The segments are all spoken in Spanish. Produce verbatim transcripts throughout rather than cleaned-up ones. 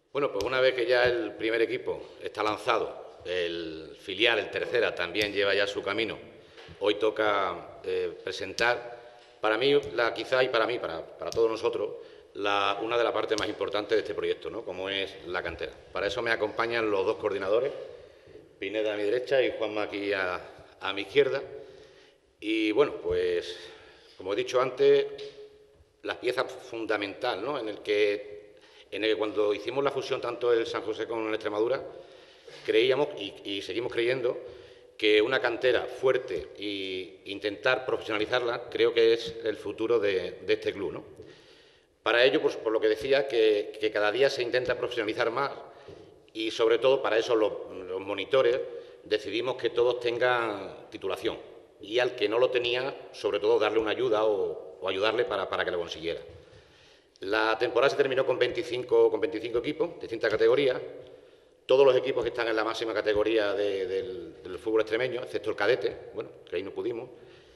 Bueno, pues una vez que ya el primer equipo está lanzado, el filial, el tercera, también lleva ya su camino, hoy toca eh, presentar, para mí, la, quizá y para mí, para, para todos nosotros, la, una de las partes más importantes de este proyecto, ¿no? Como es la cantera. Para eso me acompañan los dos coordinadores, Pineda a mi derecha y Juanma aquí a, a mi izquierda. Y bueno, pues, como he dicho antes, la pieza fundamental, ¿no? En el que en el que cuando hicimos la fusión tanto el San José como en Extremadura, creíamos y, y seguimos creyendo que una cantera fuerte e intentar profesionalizarla creo que es el futuro de, de este club, ¿no? Para ello, pues, por lo que decía, que, que cada día se intenta profesionalizar más y, sobre todo, para eso los, los monitores decidimos que todos tengan titulación y al que no lo tenía, sobre todo, darle una ayuda o, o ayudarle para, para que lo consiguiera. La temporada se terminó con veinticinco, con veinticinco equipos de distintas categorías. Todos los equipos que están en la máxima categoría de, del, del fútbol extremeño, excepto el cadete, bueno, que ahí no pudimos.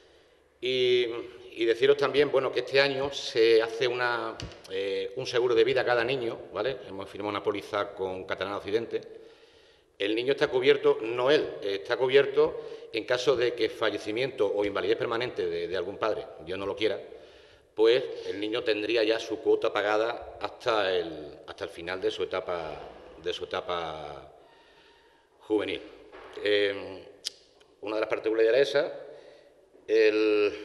Y, y deciros también, bueno, que este año se hace una, eh, un seguro de vida a cada niño, ¿vale? Hemos firmado una póliza con Catalana Occidente. El niño está cubierto, no él, está cubierto en caso de que fallecimiento o invalidez permanente de, de algún padre, Dios no lo quiera, pues el niño tendría ya su cuota pagada hasta el, hasta el final de su etapa, de su etapa juvenil. Eh, una de las particularidades es esa. El,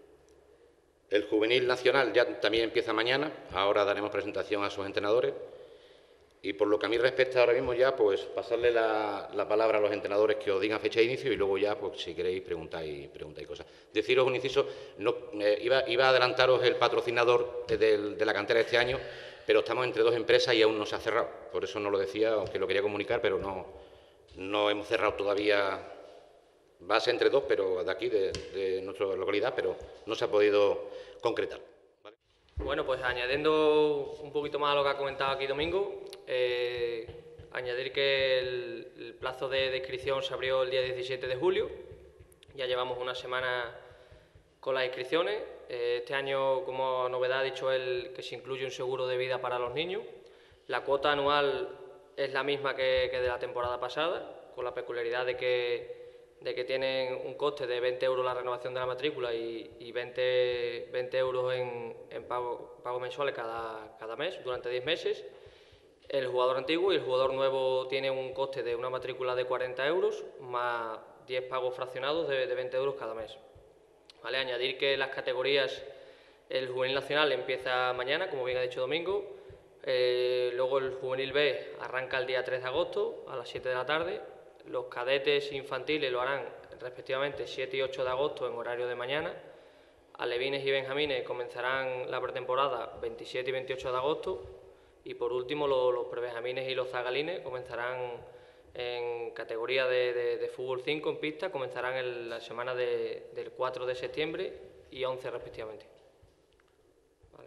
el juvenil nacional ya también empieza mañana, ahora daremos presentación a sus entrenadores. Y por lo que a mí respecta ahora mismo ya, pues pasarle la, la palabra a los entrenadores que os digan fecha de inicio y luego ya, pues si queréis, preguntáis, preguntáis cosas. Deciros un inciso, no, eh, iba, iba a adelantaros el patrocinador de, de, de la cantera de este año, pero estamos entre dos empresas y aún no se ha cerrado. Por eso no lo decía, aunque lo quería comunicar, pero no, no hemos cerrado todavía. Va a ser entre dos, pero de aquí, de, de nuestra localidad, pero no se ha podido concretar. ¿Vale? Bueno, pues añadiendo un poquito más a lo que ha comentado aquí Domingo, eh, añadir que el, el plazo de, de inscripción se abrió el día diecisiete de julio, ya llevamos una semana con las inscripciones. Eh, este año, como novedad, ha dicho él que se incluye un seguro de vida para los niños. La cuota anual es la misma que, que de la temporada pasada, con la peculiaridad de que de que tienen un coste de veinte euros la renovación de la matrícula y, y veinte, veinte euros en, en pago, pago mensuales cada, cada mes, durante diez meses. El jugador antiguo y el jugador nuevo tiene un coste de una matrícula de cuarenta euros más diez pagos fraccionados de, de veinte euros cada mes. ¿Vale? Añadir que las categorías, el juvenil nacional empieza mañana, como bien ha dicho Domingo, eh, luego el juvenil B arranca el día tres de agosto a las siete de la tarde. Los cadetes infantiles lo harán respectivamente siete y ocho de agosto en horario de mañana. Alevines y benjamines comenzarán la pretemporada veintisiete y veintiocho de agosto. Y por último, los, los prebenjamines y los zagalines comenzarán en categoría de, de, de fútbol cinco en pista, comenzarán en la semana de, del cuatro de septiembre y once respectivamente. Vale.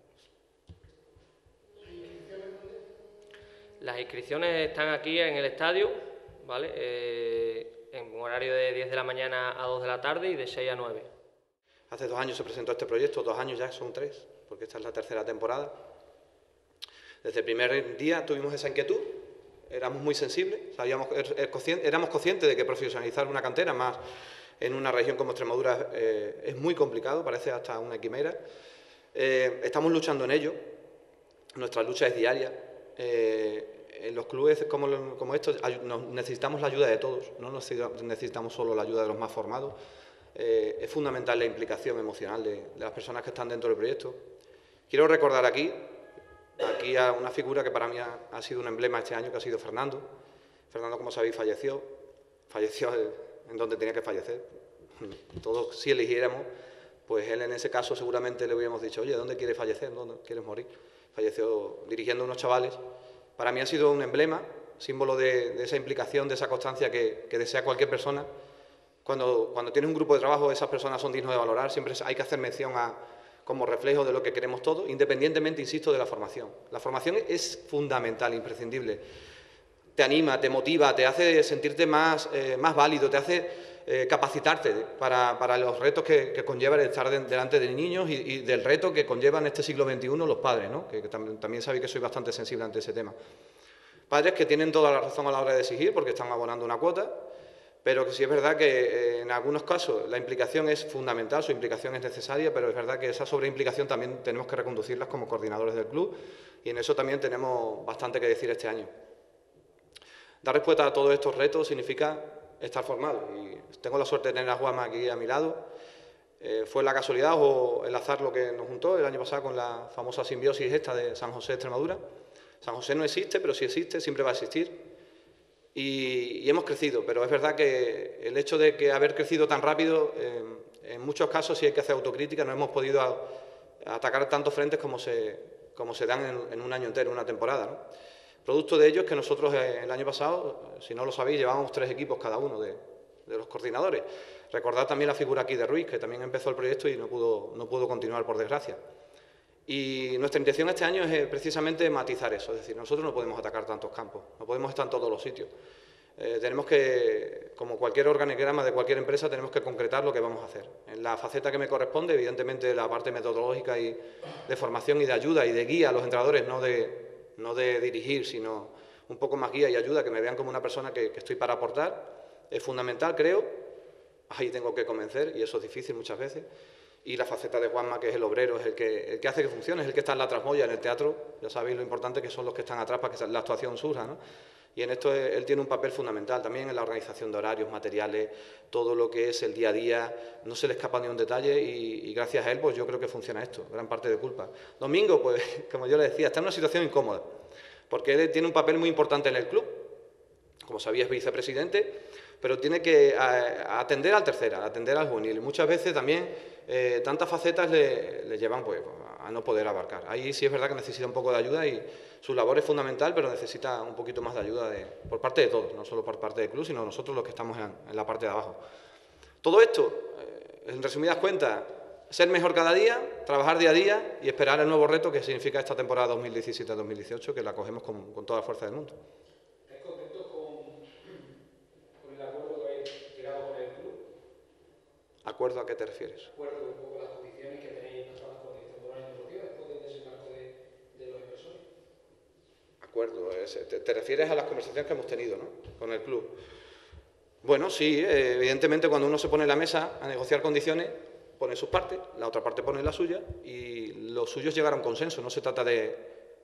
Las inscripciones están aquí en el estadio. ¿Vale? Eh, en horario de diez de la mañana a dos de la tarde y de seis a nueve. Hace dos años se presentó este proyecto, dos años ya son tres, porque esta es la tercera temporada. Desde el primer día tuvimos esa inquietud, éramos muy sensibles, sabíamos, éramos conscientes de que profesionalizar una cantera, más en una región como Extremadura, eh, es muy complicado, parece hasta una quimera. Eh, estamos luchando en ello, nuestra lucha es diaria. Eh, En los clubes como, como estos necesitamos la ayuda de todos, no necesitamos solo la ayuda de los más formados. Eh, es fundamental la implicación emocional de, de las personas que están dentro del proyecto. Quiero recordar aquí, aquí a una figura que para mí ha, ha sido un emblema este año, que ha sido Fernando. Fernando, como sabéis, falleció, falleció en donde tenía que fallecer. Todos, si eligiéramos, pues él en ese caso seguramente le hubiéramos dicho, oye, ¿dónde quieres fallecer? ¿Dónde quieres morir? Falleció dirigiendo a unos chavales. Para mí ha sido un emblema, símbolo de, de esa implicación, de esa constancia que, que desea cualquier persona. Cuando, cuando tienes un grupo de trabajo, esas personas son dignos de valorar, siempre hay que hacer mención a, como reflejo de lo que queremos todos, independientemente, insisto, de la formación. La formación es fundamental, imprescindible. Te anima, te motiva, te hace sentirte más, eh, más válido, te hace eh, capacitarte para, para los retos que, que conlleva el estar de, delante de niños y, y del reto que conlleva en este siglo veintiuno los padres, ¿no? que, que también, también sabéis que soy bastante sensible ante ese tema. Padres que tienen toda la razón a la hora de exigir porque están abonando una cuota, pero que sí es verdad que eh, en algunos casos la implicación es fundamental, su implicación es necesaria, pero es verdad que esa sobreimplicación también tenemos que reconducirlas como coordinadores del club y en eso también tenemos bastante que decir este año. Dar respuesta a todos estos retos significa estar formado y tengo la suerte de tener a Juanma aquí a mi lado. Eh, fue la casualidad o el azar lo que nos juntó el año pasado con la famosa simbiosis esta de San José de Extremadura. San José no existe, pero si existe, siempre va a existir. Y, y hemos crecido, pero es verdad que el hecho de que haber crecido tan rápido, eh, en muchos casos sí hay que hacer autocrítica, no hemos podido a, a atacar tantos frentes como se, como se dan en, en un año entero, en una temporada, ¿no? Producto de ello es que nosotros eh, el año pasado, si no lo sabéis, llevábamos tres equipos cada uno de, de los coordinadores. Recordad también la figura aquí de Ruiz, que también empezó el proyecto y no pudo, no pudo continuar, por desgracia. Y nuestra intención este año es eh, precisamente matizar eso, es decir, nosotros no podemos atacar tantos campos, no podemos estar en todos los sitios. Eh, tenemos que, como cualquier organigrama de cualquier empresa, tenemos que concretar lo que vamos a hacer. En la faceta que me corresponde, evidentemente la parte metodológica y de formación y de ayuda y de guía a los entrenadores, no de, no de dirigir, sino un poco más guía y ayuda, que me vean como una persona que, que estoy para aportar, es fundamental, creo. Ahí tengo que convencer y eso es difícil muchas veces. Y la faceta de Juanma, que es el obrero, es el que, el que hace que funcione, es el que está en la tramoya, en el teatro. Ya sabéis lo importante que son los que están atrás para que la actuación surja, ¿no? Y en esto él tiene un papel fundamental, también en la organización de horarios, materiales, todo lo que es el día a día, no se le escapa ni un detalle y, y gracias a él pues yo creo que funciona esto, gran parte de culpa. Domingo, pues como yo le decía, está en una situación incómoda, porque él tiene un papel muy importante en el club, como sabías, vicepresidente, pero tiene que a, a atender al tercera, a atender al juvenil. Y muchas veces también eh, tantas facetas le, le llevan pues, a no poder abarcar. Ahí sí es verdad que necesita un poco de ayuda y su labor es fundamental, pero necesita un poquito más de ayuda de, por parte de todos, no solo por parte del club, sino nosotros los que estamos en, en la parte de abajo. Todo esto, eh, en resumidas cuentas, ser mejor cada día, trabajar día a día y esperar el nuevo reto que significa esta temporada dos mil diecisiete dos mil dieciocho, que la cogemos con, con toda la fuerza del mundo. ¿Acuerdo a qué te refieres? Acuerdo un poco las condiciones que tenéis pasadas con el temporal deportivo después del desembarco de, de los inversores. Acuerdo, es, te, te refieres a las conversaciones que hemos tenido, ¿no? Con el club. Bueno, sí, eh, evidentemente cuando uno se pone en la mesa a negociar condiciones, pone sus partes, la otra parte pone la suya y los suyos llegar a un consenso. No se trata de,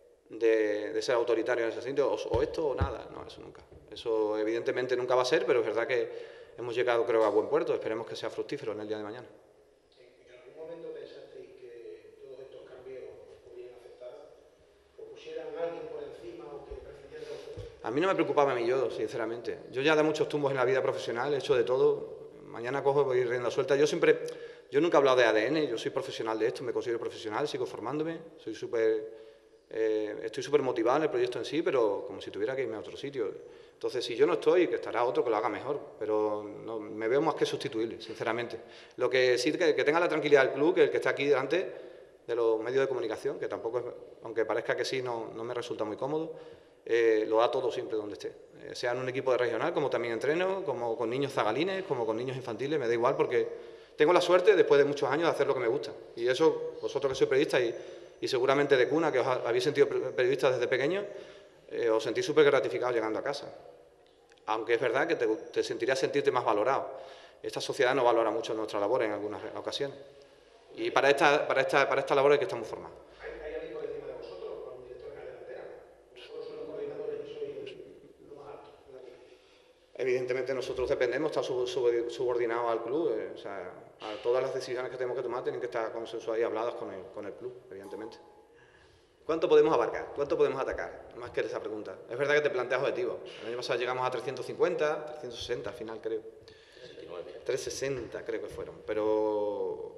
de, de ser autoritario en ese sentido, o, o esto o nada, no, eso nunca. Eso evidentemente nunca va a ser, pero es verdad que hemos llegado, creo, a buen puerto. Esperemos que sea fructífero en el día de mañana. ¿En algún momento pensasteis que todos estos cambios os podían afectar? ¿O pusieran a alguien por encima o que prefirieran a ustedes? A mí no me preocupaba a mí yo, sinceramente. Yo ya de muchos tumbos en la vida profesional, he hecho de todo. Mañana cojo, voy rienda suelta. Yo siempre, yo nunca he hablado de A D N, yo soy profesional de esto, me considero profesional, sigo formándome, soy súper, eh, estoy súper motivado en el proyecto en sí, pero como si tuviera que irme a otro sitio. Entonces, si yo no estoy, que estará otro que lo haga mejor, pero no, me veo más que sustituible, sinceramente. Lo que sí, que, que tenga la tranquilidad del club, que el que está aquí delante de los medios de comunicación, que tampoco, es, aunque parezca que sí, no, no me resulta muy cómodo, eh, lo da todo siempre donde esté. Eh, sea en un equipo de regional, como también entreno, como con niños zagalines, como con niños infantiles, me da igual porque tengo la suerte, después de muchos años, de hacer lo que me gusta. Y eso, vosotros que sois periodistas y, y seguramente de cuna, que os habéis sentido periodistas desde pequeños, eh, os sentís súper gratificados llegando a casa. Aunque es verdad que te, te sentirías sentirte más valorado. Esta sociedad no valora mucho nuestra labor en algunas ocasiones. Y para esta, para esta, para esta labor es que estamos formados. ¿Hay, hay alguien por encima de vosotros, con un director en la delantera? ¿Vosotros sois los coordinadores y sois lo más alto en la liga? Evidentemente nosotros dependemos, está sub, sub, subordinados al club. Eh, o sea, a todas las decisiones que tenemos que tomar tienen que estar consensuadas y habladas con el, con el club, evidentemente. ¿Cuánto podemos abarcar? ¿Cuánto podemos atacar? Más que esa pregunta. Es verdad que te planteas objetivos. El año pasado llegamos a trescientos cincuenta, trescientos sesenta al final, creo. trescientos sesenta creo que fueron. Pero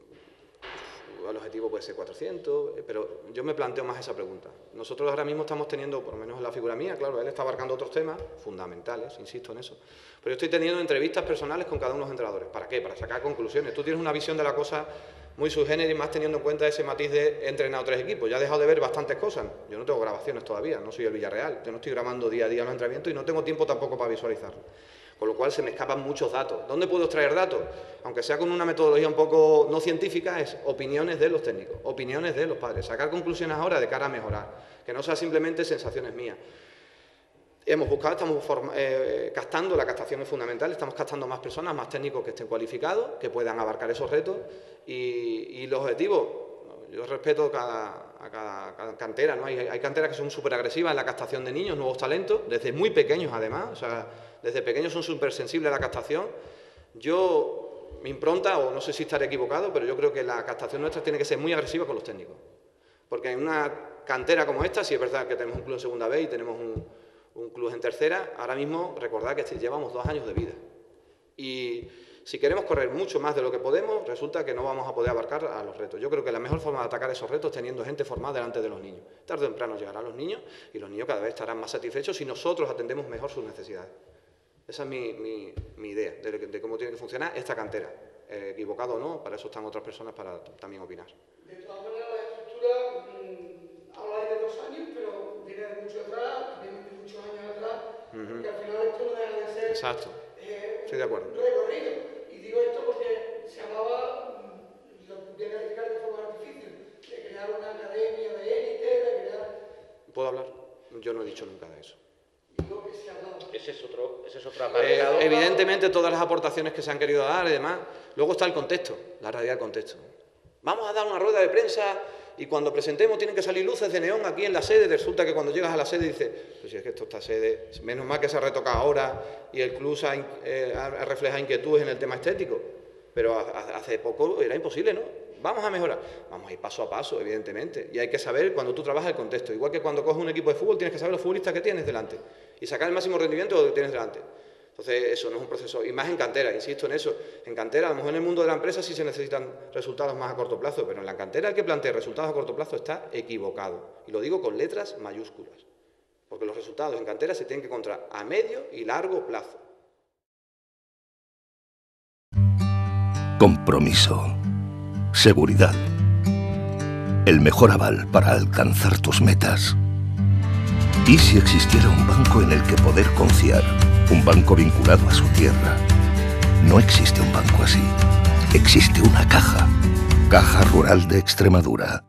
el objetivo puede ser cuatrocientos. Pero yo me planteo más esa pregunta. Nosotros ahora mismo estamos teniendo, por lo menos en la figura mía, claro, él está abarcando otros temas fundamentales, insisto en eso. Pero yo estoy teniendo entrevistas personales con cada uno de los entrenadores. ¿Para qué? Para sacar conclusiones. Tú tienes una visión de la cosa muy subgénero y más teniendo en cuenta ese matiz de he entrenado tres equipos. Ya he dejado de ver bastantes cosas. Yo no tengo grabaciones todavía, no soy el Villarreal. Yo no estoy grabando día a día los entrenamientos y no tengo tiempo tampoco para visualizarlo. Con lo cual se me escapan muchos datos. ¿Dónde puedo extraer datos? Aunque sea con una metodología un poco no científica, es opiniones de los técnicos, opiniones de los padres. Sacar conclusiones ahora de cara a mejorar. Que no sea simplemente sensaciones mías. hemos buscado, estamos form, eh, captando, la captación es fundamental, estamos captando más personas, más técnicos que estén cualificados, que puedan abarcar esos retos y, y los objetivos, yo respeto cada, a cada, cada cantera, ¿no? Hay, hay canteras que son súper agresivas en la captación de niños, nuevos talentos, desde muy pequeños además, o sea, desde pequeños son súper sensibles a la captación. Yo, mi impronta, o no sé si estaré equivocado, pero yo creo que la captación nuestra tiene que ser muy agresiva con los técnicos. Porque en una cantera como esta, si es verdad que tenemos un club en segunda B y tenemos un, un club en tercera, ahora mismo recordad que llevamos dos años de vida. Y si queremos correr mucho más de lo que podemos, resulta que no vamos a poder abarcar a los retos. Yo creo que la mejor forma de atacar esos retos es teniendo gente formada delante de los niños. Tarde o temprano llegarán los niños y los niños cada vez estarán más satisfechos si nosotros atendemos mejor sus necesidades. Esa es mi, mi, mi idea de, de cómo tiene que funcionar esta cantera. Eh, equivocado o no, para eso están otras personas para también opinar. De todas maneras, la estructura, mmm, habláis de dos años, pero viene de mucho atrás, viene de muchos años atrás, uh-huh. Porque al final esto no deja de ser Exacto. Eh, Estoy de acuerdo. un recorrido. Y digo esto porque se hablaba, lo voy a calificar de forma artificial, de crear una academia de élite, de crear... ¿Puedo hablar? Yo no he dicho nunca de eso. Digo que se hablaba. Ese es otro, ese es otro Eh, evidentemente todas las aportaciones que se han querido dar y demás, luego está el contexto, la realidad del contexto. Vamos a dar una rueda de prensa y cuando presentemos tienen que salir luces de neón aquí en la sede, resulta que cuando llegas a la sede dices, pues si es que esto está sede, menos mal que se ha retocado ahora y el club ha, eh, ha reflejado inquietudes en el tema estético, pero hace poco era imposible, ¿no? Vamos a mejorar, vamos a ir paso a paso, evidentemente, y hay que saber cuando tú trabajas el contexto, igual que cuando coges un equipo de fútbol tienes que saber los futbolistas que tienes delante y sacar el máximo rendimiento de lo que tienes delante. Entonces eso no es un proceso, y más en cantera, insisto en eso, en cantera, a lo mejor en el mundo de la empresa sí se necesitan resultados más a corto plazo, pero en la cantera el que plantea resultados a corto plazo está equivocado, y lo digo con letras mayúsculas, porque los resultados en cantera se tienen que encontrar a medio y largo plazo. Compromiso. Seguridad. El mejor aval para alcanzar tus metas. ¿Y si existiera un banco en el que poder confiar? Un banco vinculado a su tierra. No existe un banco así. Existe una caja. Caja Rural de Extremadura.